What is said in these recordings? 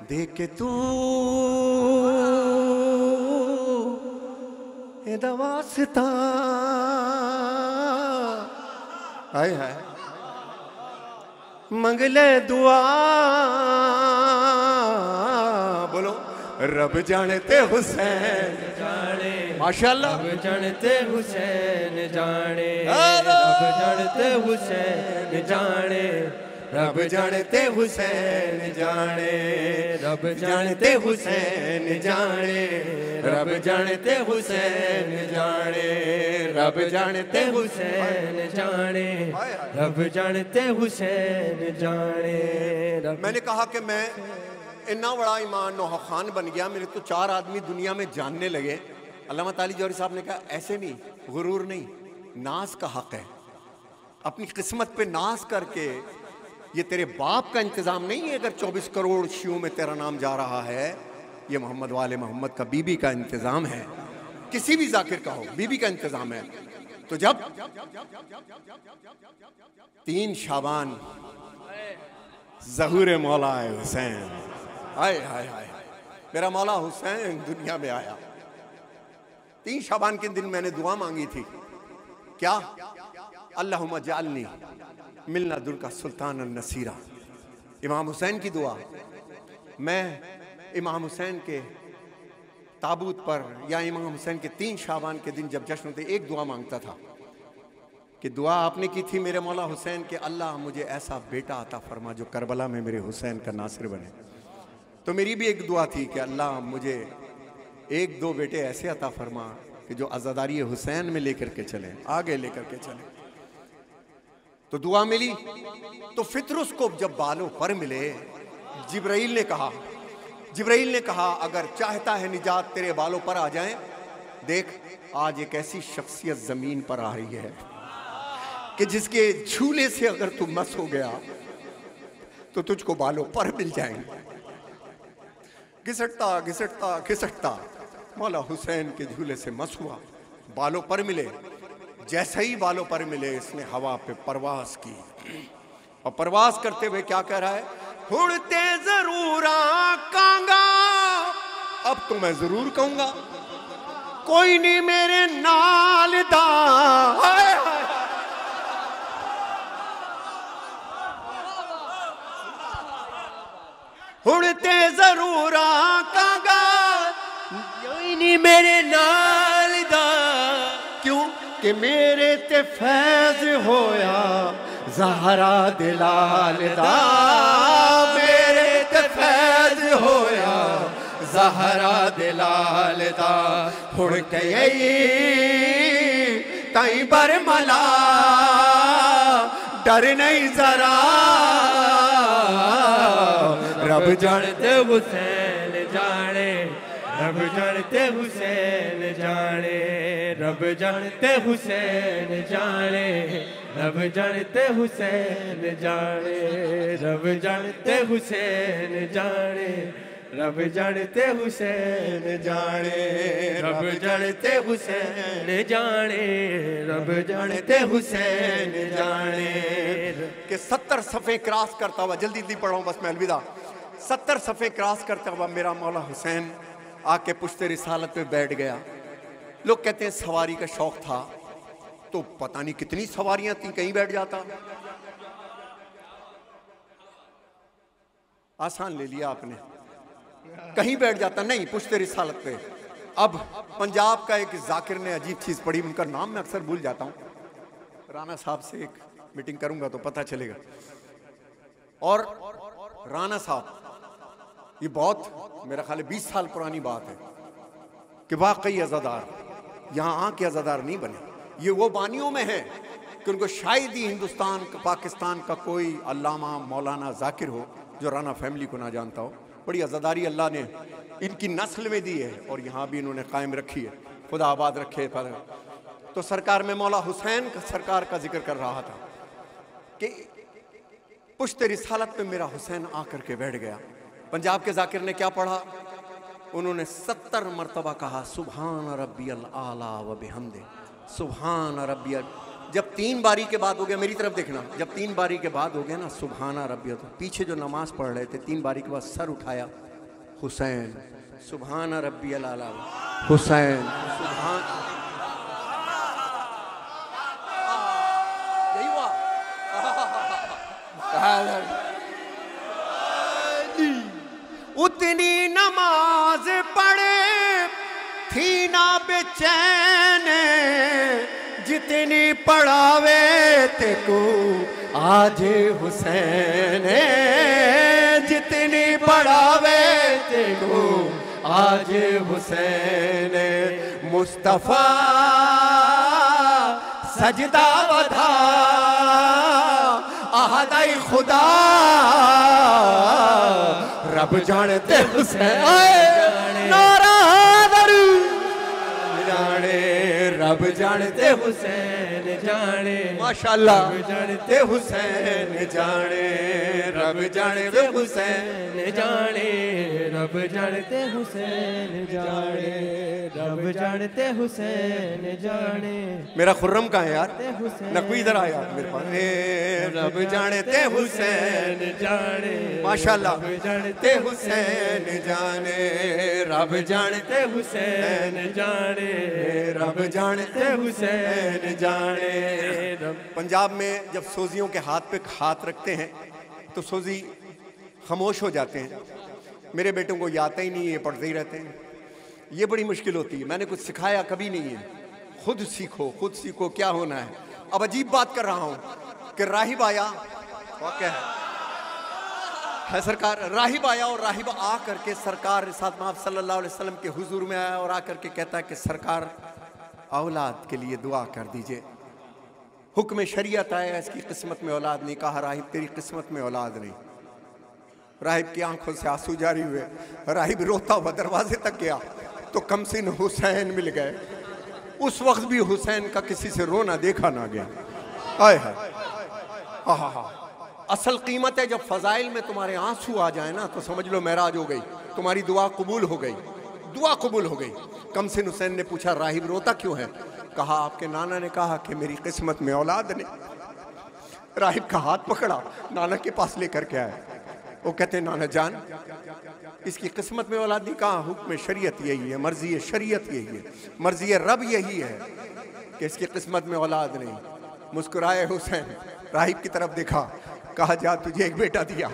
देख के तू एदा वास्ता हाय हाय मंगले दुआ बोलो रब जानते हुसैन जाने माशाल्लाह रब जानते हुसैन जाने रब जानते हुसैन जाने रब जानते हुसैन जाने रब जानते हुसैन जाने रब जानते हुसैन जाने रब जानते हुसैन जाने रब जानते हुसैन जाने मैंने कहा कि मैं इतना बड़ा ईमान नौहा खान बन गया, मेरे तो 4 आदमी दुनिया में जानने लगे। अल्लामा ताली जौहरी साहब ने कहा ऐसे नहीं, गुरूर नहीं, नाज का हक है। अपनी किस्मत पे नाज करके, ये तेरे बाप का इंतजाम नहीं है अगर 24 करोड़ शियों में तेरा नाम जा रहा है, ये मोहम्मद वाले मोहम्मद का बीबी का इंतजाम है, किसी भी जाकिर का हो बीबी का इंतजाम है। तो जब 3 शाबान ज़हूर मौला हुसैन, हाय हाय हाय, मेरा मौला हुसैन दुनिया में आया। 3 शाबान के दिन मैंने दुआ मांगी थी, क्या? अल्लाहुम्मा जालनी मिलना दुर का सुल्तान नसीरा। इमाम हुसैन की दुआ। मैं इमाम हुसैन के ताबूत पर या इमाम हुसैन के 3 शाबान के दिन जब जश्न होते एक दुआ मांगता था कि दुआ आपने की थी मेरे मौला हुसैन के, अल्लाह मुझे ऐसा बेटा अता फरमा जो करबला में मेरे हुसैन का नासिर बने। तो मेरी भी एक दुआ थी कि अल्लाह मुझे 1-2 बेटे ऐसे अता फरमा कि जो अज़ादारी हुसैन में लेकर के चले, आगे लेकर के चले। तो दुआ मिली। तो फितरुस को जब बालों पर मिले, जिब्राइल ने कहा अगर चाहता है निजात तेरे बालों पर आ जाए, देख आज एक ऐसी शख्सियत जमीन पर आ रही है कि जिसके झूले से अगर तू मस हो गया तो तुझको बालों पर मिल जाएंगे। घिसटता घिसटता घिसटता मौला हुसैन के झूले से मस हुआ, बालों पर मिले। जैसे ही बालों पर मिले इसने हवा पे परवास की, और परवास करते हुए क्या कह रहा है? उड़ते जरूर आकांगा, अब तो मैं जरूर कहूंगा कोई नहीं मेरे नाल दा। उड़ते जरूर आकांगा कोई नहीं मेरे नाल दा, क्यों कि मेरे ते फैज होया ज़हरा दिलाल दा, मेरे ते फैज होया ज़हरा दिलाल दा। हुण कई ताई बरमला डर नहीं जरा, रब जानते हुसैन जाने रब जानते हुसैन जाने रब जानते हुसैन जाने रब जानते हुसैन जाने रब जानते हुसैन जाने रब जानते हुसैन जाने रब जानते हुसैन जाने रब जानते हुसैन जाने। कि 70 सफ़े क्रॉस करता हुआ, जल्दी जल्दी पढ़ाऊँ बस मैं अलविदा, 70 सफ़े क्रॉस करता हुआ मेरा मौला हुसैन आके पुश्ते रिसालत पे बैठ गया। लोग कहते हैं सवारी का शौक था, तो पता नहीं कितनी सवारियां थी, कहीं बैठ जाता। आसान ले लिया आपने, कहीं बैठ जाता नहीं, पुश्ते रिसालत पे। अब पंजाब का एक जाकिर ने अजीब चीज पढ़ी, उनका नाम मैं अक्सर भूल जाता हूं, राणा साहब से एक मीटिंग करूंगा तो पता चलेगा। और राणा साहब, ये बहुत मेरा ख्याल 20 साल पुरानी बात है कि वाकई अज़ादार यहाँ आके अज़ादार नहीं बने। ये वो बानियों में है कि उनको शायद ही हिंदुस्तान पाकिस्तान का कोई अल्लामा मौलाना जाकिर हो जो राणा फैमिली को ना जानता हो। बड़ी अज़ादारी अल्लाह ने इनकी नस्ल में दी है और यहाँ भी इन्होंने कायम रखी है, खुदा आबाद रखे। पर तो सरकार में मौला हुसैन का सरकार का जिक्र कर रहा था कि पुश्ते रिसालत पे मेरा हुसैन आकर के बैठ गया। पंजाब के जाकिर ने क्या पढ़ा? उन्होंने 70 मरतबा कहा सुभान रब्बियल आला व बिहम्दे, सुभान रब्बियल। जब 3 बारी के बाद हो गया, मेरी तरफ देखना, जब 3 बारी के बाद हो गया ना सुभान रब्बियल, तो पीछे जो नमाज पढ़ रहे थे 3 बारी के बाद सर उठाया हुसैन, सुभान रब्बी अल-आला, हुसैन, सुभान। यही हुआ। उतनी नमाज पढ़े थी ना बेचैन, जितनी पढ़ावे ते को आज हुसैन, जितनी पढ़ावे ते को आज हुसैन। मुस्तफा सजदा वधा आहदाई खुदा, रब जानते हुसैन, नारा दरू जाने, रब जानते हुसैन जाने, माशाअल्लाह, रब जानते हुसैन जाने, रब जानते हुसैन जाने, रब जानते हुसैन जाने, रब जानते हुसैन जाने। मेरा खुर्रम कहाँ है यार? नकवी इधर आया मेरे पास। रब जानते हुसैन जाने, माशाअल्लाह, रब जानते हुसैन जाने, रब जानते हुसैन जाने, रब जानते हुसैन जाने। पंजाब में जब सोजियों के हाथ पे हाथ रखते हैं तो सोजी खामोश हो जाते हैं। मेरे बेटों को ये आता ही नहीं है, ये पढ़ते ही रहते हैं। ये बड़ी मुश्किल होती है। मैंने कुछ सिखाया कभी नहीं है। खुद सीखो, खुद सीखो क्या होना है। अब अजीब बात कर रहा हूं कि राहिब आया, वाक़या है सरकार, राहिब आया और राहिब आ करके सरकार रिसात महब सल्लल्लाहु अलैहि वसल्लम के हुजूर में आया और आकर के कहता है कि सरकार औलाद के लिए दुआ कर दीजिए। हुक्म शरीयत आया, इसकी किस्मत में औलाद नहीं। कहा राहिब तेरी किस्मत में औलाद नहीं। राहिब की आंखों से आंसू जारी हुए। राहिब रोता हुआ दरवाजे तक गया तो कमसिन हुसैन मिल गए। उस वक्त भी हुसैन का किसी से रोना देखा ना गया। आए है, असल कीमत है जब फजाइल में तुम्हारे आंसू आ जाए ना तो समझ लो महराज हो गई, तुम्हारी दुआ कबूल हो गई, दुआ कबूल हो गई। कमसिन हुसैन ने पूछा राहिब रोता क्यों है? कहा आपके नाना ने कहा कि मेरी किस्मत में औलाद नहीं। राहिब का हाथ पकड़ा, नाना के पास लेकर के आया। वो कहते नाना जान इसकी किस्मत में औलाद नहीं। कहा हुक्म शरीयत यही है, मर्जी शरीयत यही है, मर्जी रब यही है कि इसकी किस्मत में औलाद नहीं। मुस्कुराए हुसैन, राहिब की तरफ देखा, कहा जा तुझे एक बेटा दिया।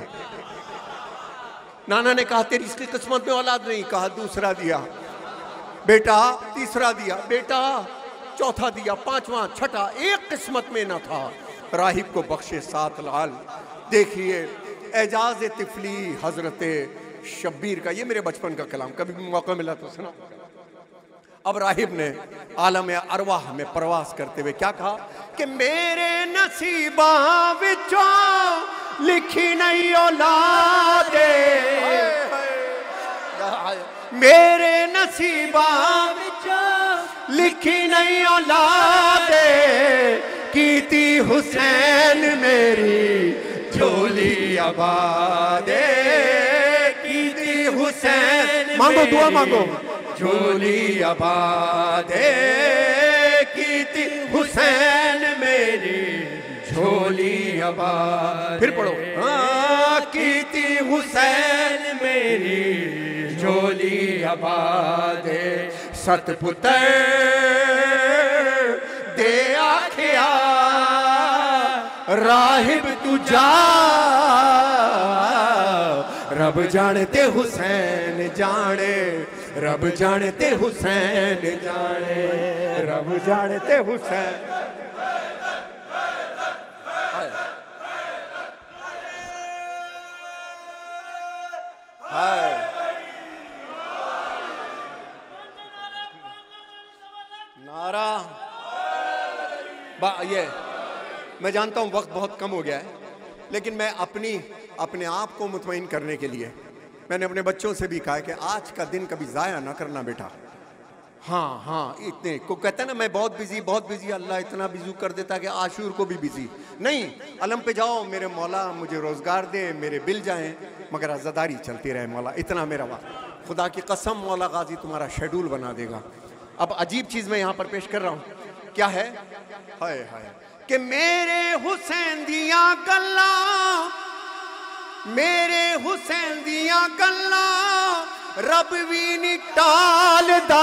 नाना ने कहा तेरी इसकी किस्मत में औलाद नहीं। कहा दूसरा दिया बेटा, तीसरा दिया बेटा, चौथा दिया, पांचवा, छठा, एक किस्मत में न था। राहिब को बख्शे 7 लाल। देखिए एजाज तिफली हजरत शब्बीर का, ये मेरे बचपन का कलाम, कभी मौका मिला तो सुना। अब राहिब ने आलम अरवाह में प्रवास करते हुए क्या कहा कि मेरे नसीबा विचों लिखी नहीं औलादे, मेरे नसीबा विचों लिखी नहीं औलादे, कीती हुसैन मेरी झोली आबादे, कीती हुसैन मांगो दुआ मांगो, झोली आबादे, कीती हुसैन मेरी झोली आबाद। फिर पढ़ो, हाँ कीती हुसैन मेरी झोली आबादे, सतपुत्र दे आखिया राहिब तू जा, रब जानते हुसैन जाने, रब जानते हुसैन जाने, रब जानते हुसैन। नारा ये मैं जानता हूं वक्त बहुत कम हो गया है, लेकिन मैं अपने आप को मुतमईन करने के लिए मैंने अपने बच्चों से भी कहा है कि आज का दिन कभी ज़ाया ना करना बेटा। हाँ हाँ, इतने को कहते हैं ना मैं बहुत बिजी, अल्लाह इतना बिजी कर देता है कि आशूर को भी बिजी नहीं। अलम पे जाओ मेरे मौला मुझे रोज़गार दे, मेरे बिल जाएं, मगर अज़ादारी चलती रहे मौला, इतना मेरा वादा। खुदा की कसम मौला गाजी तुम्हारा शेड्यूल बना देगा। अब अजीब चीज़ मैं यहाँ पर पेश कर रहा हूँ, क्या है? हाय हाय कि मेरे हुसैन दिया गल्ला, मेरे हुसैन दिया गल्ला रब भी नहीं टालदा।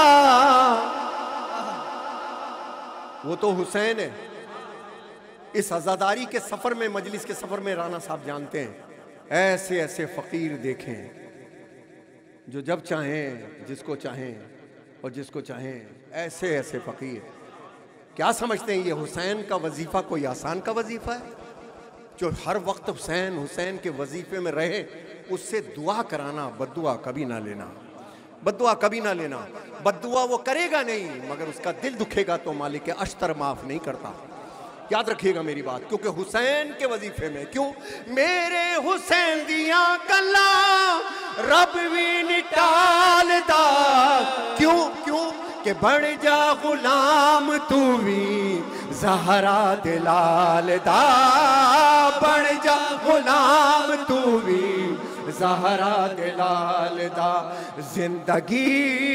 वो तो हुसैन है। इस आजादारी के सफर में, मजलिस के सफर में राना साहब जानते हैं ऐसे ऐसे फकीर देखें जो जब चाहें जिसको चाहें और जिसको चाहें, ऐसे ऐसे फकीर। क्या समझते हैं ये हुसैन का वजीफा कोई आसान का वजीफा है? जो हर वक्त हुसैन हुसैन के वजीफे में रहे, उससे दुआ कराना, बद्दुआ कभी ना लेना, बद्दुआ कभी ना लेना। बद्दुआ वो करेगा नहीं, मगर उसका दिल दुखेगा तो मालिक अश्तर माफ नहीं करता। याद रखिएगा मेरी बात, क्योंकि हुसैन के वजीफे में, क्यों मेरे हुसैन दिया गल्ला रब भी नहीं टालदा। क्यों क्यों कि बढ़ जा गुलाम तू भी ज़हरा दिलाल दा। बढ़ जा गुलाम तू भी ज़हरा दिलाल दा। जिंदगी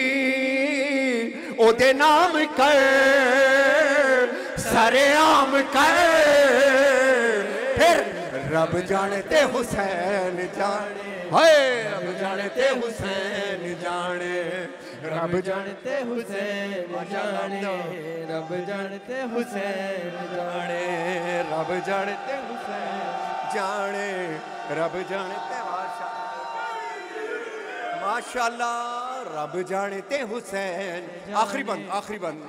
ओदे नाम कर, सरेआम कर, फिर रब जानते हुसैन जाने। हाय रब जानते हुसैन जाने, रब जानते हुसैन जाने, रब जानते हुसैन जाने, रब जानते हुसैन जाने, रब जानते। माशाल्लाह रब जानते हुसैन। आखिरी बंद, आखिरी बंद।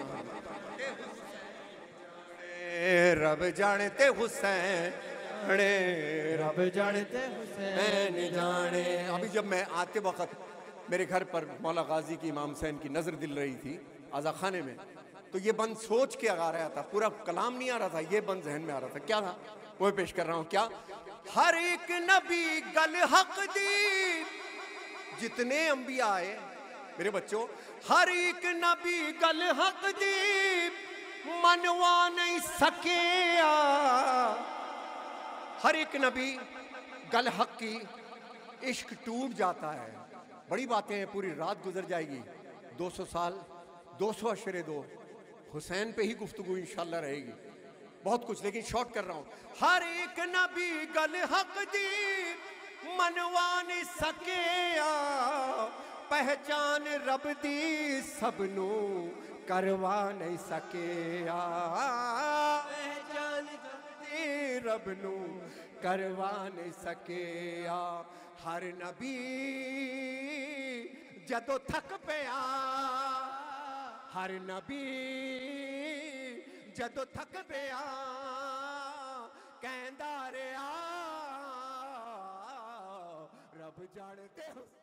रब जानते हुसैन, रब जानते हुसैन जाने। अभी जब मैं आते वक्त मेरे घर पर मौला गाजी की इमाम हुसैन की नजर दिल रही थी आज़ा खाने में, तो ये बंद सोच के आ रहा था, पूरा कलाम नहीं आ रहा था, ये बंद जहन में आ रहा था। क्या था वो पेश कर रहा हूं। क्या? हर एक नबी गल हक दी, जितने अंबिया आए मेरे बच्चों, हर एक नबी गल हक दी, मनवा नहीं सके। हर एक नबी गल हक की, इश्क टूट जाता है। बड़ी बातें हैं, पूरी रात गुजर जाएगी, 200 साल, 200 अशरे दो, हुसैन पे ही गुफ्तगू इंशाल्लाह रहेगी, बहुत कुछ, लेकिन शॉर्ट कर रहा हूं। हर एक नबी गल हक दी, मनवा नहीं सके। पहचान रब दी सबनू करवा नहीं सके। पहचान रब नू करवा नहीं सके। हर नबी जदों थक पिया, हर नबी जदों थक पिया, कहंदा रहा रब जानते हो।